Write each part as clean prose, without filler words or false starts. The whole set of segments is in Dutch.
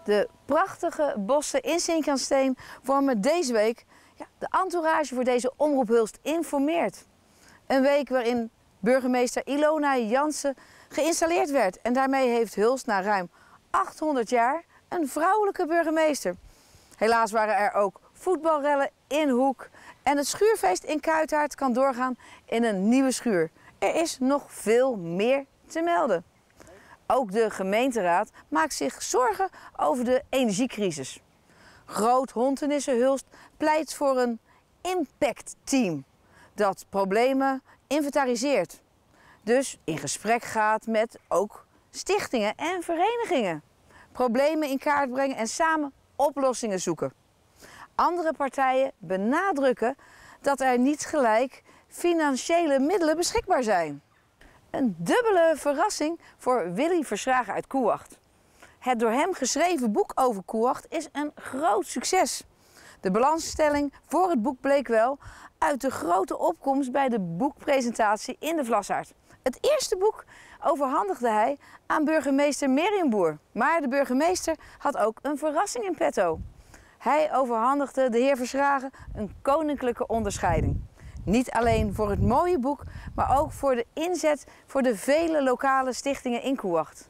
De prachtige bossen in Sint-Jansteen vormen deze week de entourage voor deze Omroep Hulst informeert. Een week waarin burgemeester Ilona Jansen geïnstalleerd werd. En daarmee heeft Hulst na ruim 800 jaar een vrouwelijke burgemeester. Helaas waren er ook voetbalrellen in Hoek. En het schuurfeest in Kuitaart kan doorgaan in een nieuwe schuur. Er is nog veel meer te melden. Ook de gemeenteraad maakt zich zorgen over de energiecrisis. Groot Hontenisse Hulst pleit voor een impactteam dat problemen inventariseert. Dus in gesprek gaat met ook stichtingen en verenigingen. Problemen in kaart brengen en samen oplossingen zoeken. Andere partijen benadrukken dat er niet gelijk financiële middelen beschikbaar zijn. Een dubbele verrassing voor Willy Verschragen uit Koewacht. Het door hem geschreven boek over Koewacht is een groot succes. De balansstelling voor het boek bleek wel uit de grote opkomst bij de boekpresentatie in de Vlassaard. Het eerste boek overhandigde hij aan burgemeester Mirjam Boer. Maar de burgemeester had ook een verrassing in petto. Hij overhandigde de heer Verschragen een koninklijke onderscheiding. Niet alleen voor het mooie boek, maar ook voor de inzet voor de vele lokale stichtingen in Koewacht.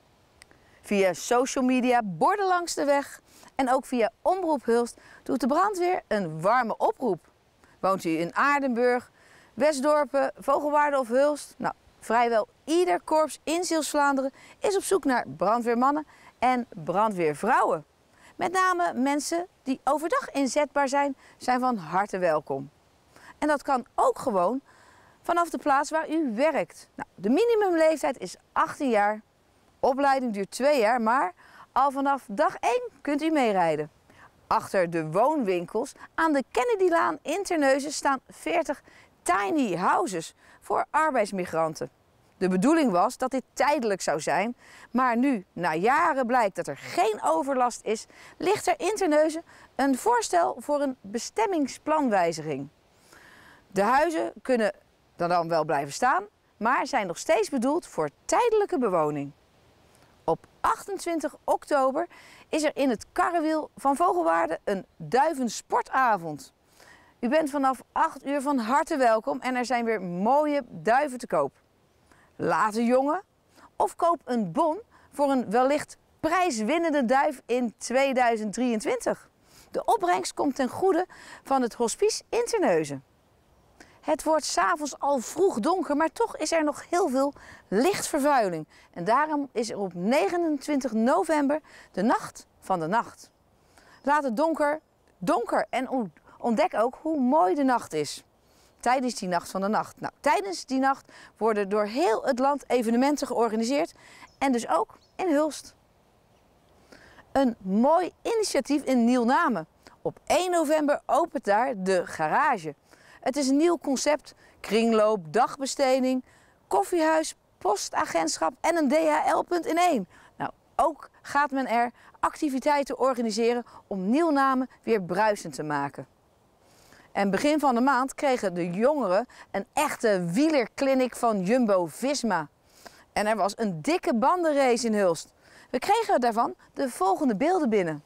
Via social media, borden langs de weg en ook via Omroep Hulst doet de brandweer een warme oproep. Woont u in Aardenburg, Westdorpen, Vogelwaarde of Hulst? Nou, vrijwel ieder korps in Zeeuws-Vlaanderen is op zoek naar brandweermannen en brandweervrouwen. Met name mensen die overdag inzetbaar zijn van harte welkom. En dat kan ook gewoon vanaf de plaats waar u werkt. Nou, de minimumleeftijd is 18 jaar. Opleiding duurt 2 jaar, maar al vanaf dag 1 kunt u meerijden. Achter de woonwinkels aan de Kennedylaan in Terneuzen staan 40 tiny houses voor arbeidsmigranten. De bedoeling was dat dit tijdelijk zou zijn, maar nu na jaren blijkt dat er geen overlast is, ligt er in Terneuzen een voorstel voor een bestemmingsplanwijziging. De huizen kunnen dan wel blijven staan, maar zijn nog steeds bedoeld voor tijdelijke bewoning. Op 28 oktober is er in het Karrewiel van Vogelwaarde een duivensportavond. U bent vanaf 8 uur van harte welkom en er zijn weer mooie duiven te koop. Laat een jongen of koop een bon voor een wellicht prijswinnende duif in 2023. De opbrengst komt ten goede van het hospice in Terneuzen. Het wordt 's avonds al vroeg donker, maar toch is er nog heel veel lichtvervuiling. En daarom is er op 29 november de Nacht van de Nacht. Laat het donker en ontdek ook hoe mooi de nacht is. Tijdens die Nacht van de Nacht. Nou, tijdens die nacht worden door heel het land evenementen georganiseerd en dus ook in Hulst. Een mooi initiatief in Nieuw-Namen. Op 1 november opent daar de garage. Het is een nieuw concept, kringloop, dagbesteding, koffiehuis, postagentschap en een DHL-punt in één. Nou, ook gaat men er activiteiten organiseren om Nieuw-Namen weer bruisend te maken. En begin van de maand kregen de jongeren een echte wielerclinic van Jumbo-Visma. En er was een dikke bandenrace in Hulst. We kregen daarvan de volgende beelden binnen.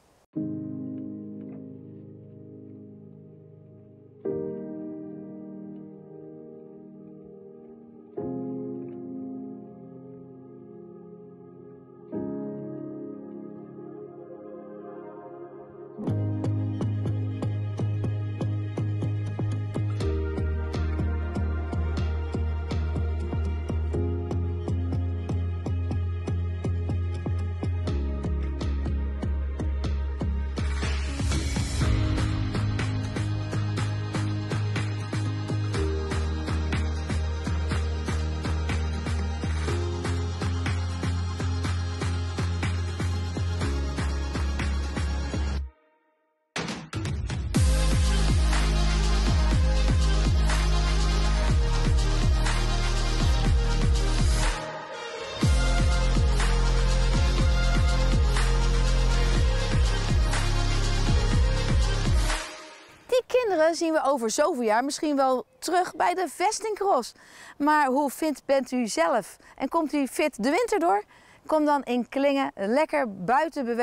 Zien we over zoveel jaar misschien wel terug bij de vestingcross. Maar hoe fit bent u zelf? En komt u fit de winter door? Kom dan in Klingen lekker buiten bewegen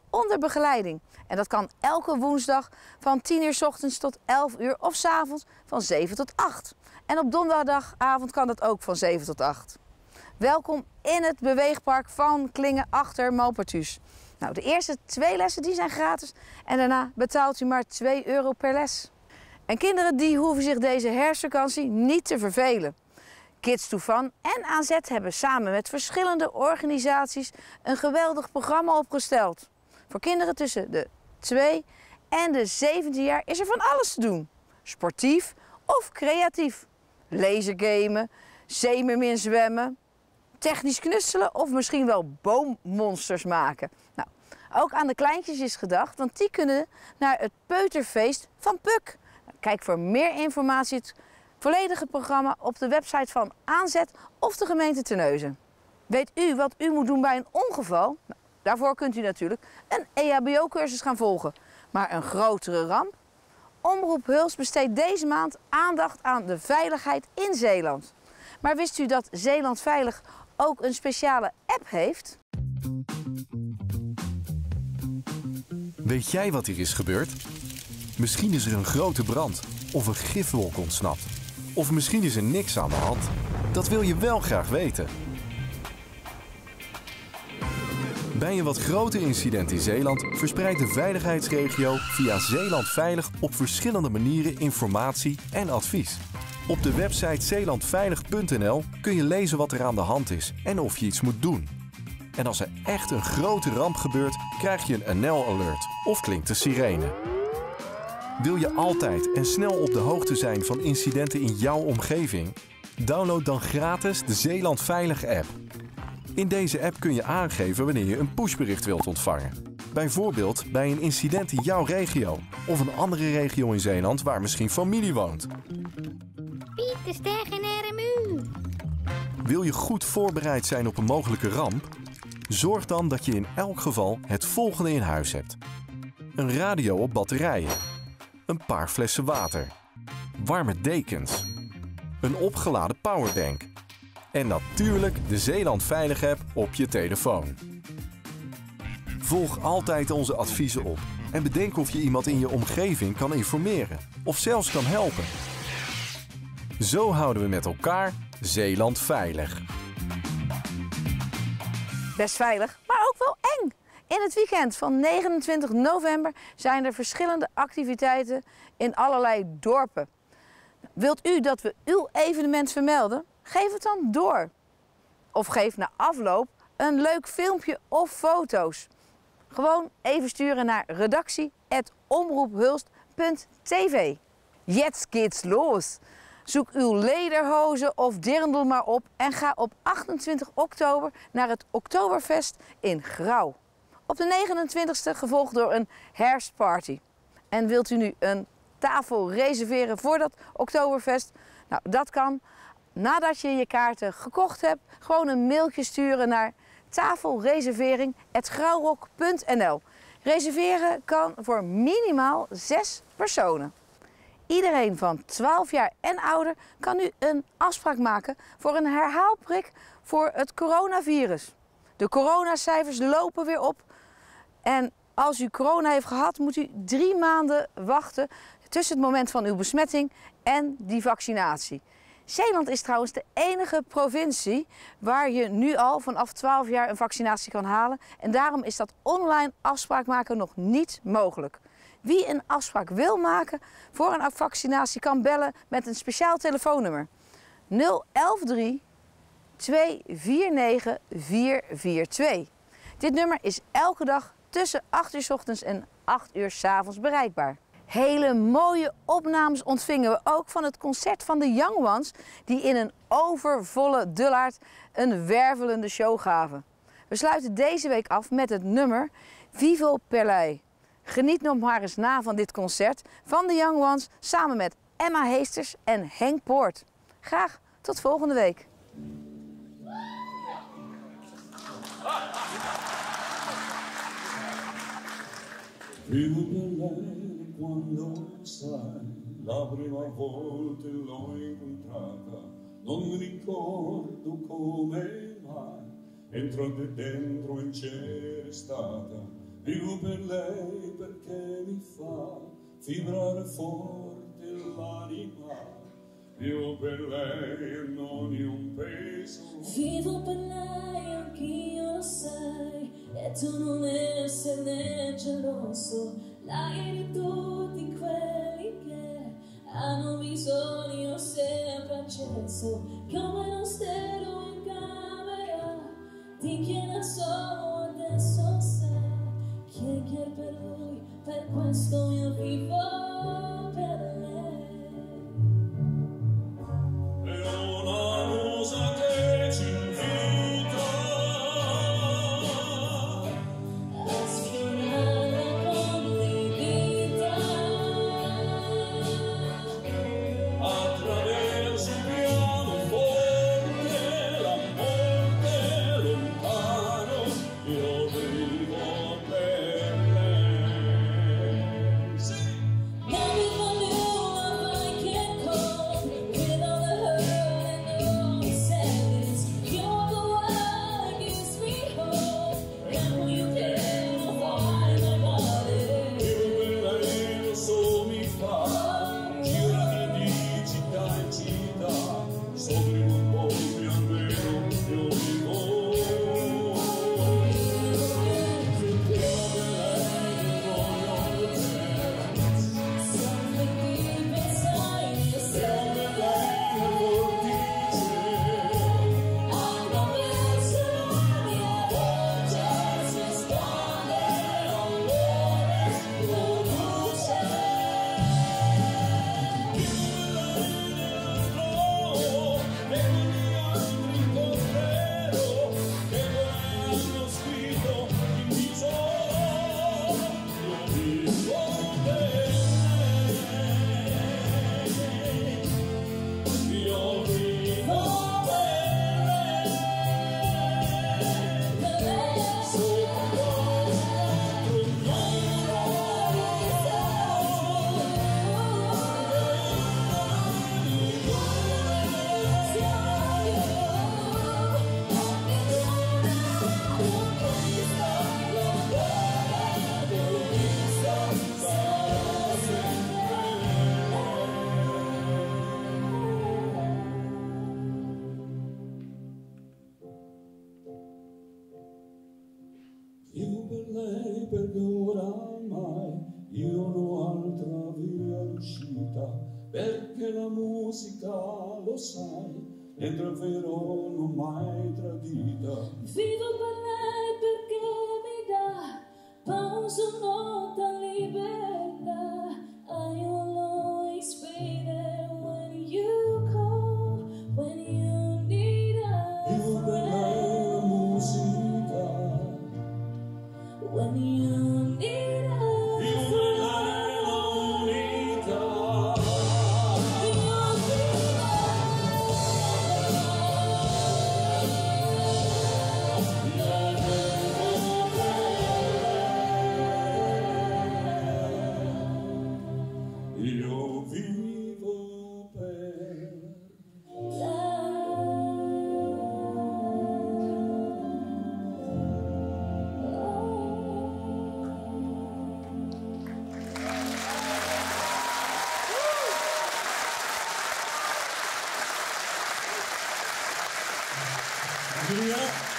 onder begeleiding. En dat kan elke woensdag van 10 uur 's ochtends tot 11 uur of 's avonds van 7 tot 8. En op donderdagavond kan dat ook van 7 tot 8. Welkom in het beweegpark van Klingen achter Maupertuis. Nou, de eerste 2 lessen die zijn gratis en daarna betaalt u maar €2 per les. En kinderen die hoeven zich deze herfstvakantie niet te vervelen. Kids to Fun en AZ hebben samen met verschillende organisaties een geweldig programma opgesteld. Voor kinderen tussen de 2 en de 17 jaar is er van alles te doen. Sportief of creatief. Lasergamen, zeemermin zwemmen, technisch knutselen of misschien wel boommonsters maken. Nou, ook aan de kleintjes is gedacht, want die kunnen naar het peuterfeest van Puk. Kijk voor meer informatie het volledige programma op de website van AZ of de gemeente Terneuzen. Weet u wat u moet doen bij een ongeval? Nou, daarvoor kunt u natuurlijk een EHBO-cursus gaan volgen. Maar een grotere ramp? Omroep Hulst besteedt deze maand aandacht aan de veiligheid in Zeeland. Maar wist u dat Zeeland Veilig ook een speciale app heeft? Weet jij wat hier is gebeurd? Misschien is er een grote brand of een gifwolk ontsnapt. Of misschien is er niks aan de hand. Dat wil je wel graag weten. Bij een wat groter incident in Zeeland verspreidt de veiligheidsregio via Zeeland Veilig op verschillende manieren informatie en advies. Op de website zeelandveilig.nl kun je lezen wat er aan de hand is en of je iets moet doen. En als er echt een grote ramp gebeurt, krijg je een NL-alert of klinkt de sirene. Wil je altijd en snel op de hoogte zijn van incidenten in jouw omgeving? Download dan gratis de Zeeland Veilig app. In deze app kun je aangeven wanneer je een pushbericht wilt ontvangen. Bijvoorbeeld bij een incident in jouw regio of een andere regio in Zeeland waar misschien familie woont. Piet de Ster in RMU. Wil je goed voorbereid zijn op een mogelijke ramp? Zorg dan dat je in elk geval het volgende in huis hebt. Een radio op batterijen. Een paar flessen water. Warme dekens. Een opgeladen powerbank. En natuurlijk de Zeeland Veilig app op je telefoon. Volg altijd onze adviezen op en bedenk of je iemand in je omgeving kan informeren of zelfs kan helpen. Zo houden we met elkaar Zeeland veilig. Best veilig, maar ook wel eng. In het weekend van 29 november zijn er verschillende activiteiten in allerlei dorpen. Wilt u dat we uw evenement vermelden? Geef het dan door. Of geef na afloop een leuk filmpje of foto's. Gewoon even sturen naar redactie@omroephulst.tv. Jetzt geht's los! Zoek uw lederhozen of dirndl maar op en ga op 28 oktober naar het Oktoberfest in Grauw. Op de 29e gevolgd door een herfstparty. En wilt u nu een tafel reserveren voor dat Oktoberfest? Nou, dat kan nadat je je kaarten gekocht hebt. Gewoon een mailtje sturen naar tafelreservering@grauwrock.nl. Reserveren kan voor minimaal 6 personen. Iedereen van 12 jaar en ouder kan nu een afspraak maken voor een herhaalprik voor het coronavirus. De coronacijfers lopen weer op. En als u corona heeft gehad, moet u 3 maanden wachten tussen het moment van uw besmetting en die vaccinatie. Zeeland is trouwens de enige provincie waar je nu al vanaf 12 jaar een vaccinatie kan halen. En daarom is dat online afspraak maken nog niet mogelijk. Wie een afspraak wil maken voor een vaccinatie kan bellen met een speciaal telefoonnummer. 0113 249 442. Dit nummer is elke dag tussen 8 uur 's ochtends en 8 uur 's avonds bereikbaar. Hele mooie opnames ontvingen we ook van het concert van de Young Ones, die in een overvolle Dullard een wervelende show gaven. We sluiten deze week af met het nummer Vivo Perlei. Geniet nog maar eens na van dit concert van de Young Ones samen met Emma Heesters en Henk Poort. Graag tot volgende week. Vivo per lei quando sai, la prima volta l'ho incontrata, non mi ricordo come mai, entrò dentro e c'era stata, Vivo per lei perché mi fa vibrare forte l'anima. Vivo per lei e non è un peso. Vivo per lei, anch'io lo sai, e tu non essere geloso. Lei di tutti quelli che hanno bisogno sempre acceso, come uno stero in camera, di chi è solo adesso sa, chi è per lui, per questo io vivo per lei. È una musa che ci invita a sfiorare con l'evita attraverso il piano forte, la morte lontano, io vivo per lei. Sì. Now if I knew I can't cope with all the hurt and all the sadness, you're the one that gives me hope. And when you came, I find my body. Io per lei lo so mi fa girare di città in città, sopra un po' più almeno io vivo. Something deep inside yourself. I know it's wrong, yeah, but just responding on words, no bullshit. Vivo per lei perché oramai io non ho altra via d'uscita, perché la musica, lo sai, è davvero non mai tradita. Vivo per lei perché mi dà pausa, nota, libertà. I will always be there when you call, when you need a Vivo per lei la friend, musica, when you need a vivo per lei la unità. Io vivo per love. Julia.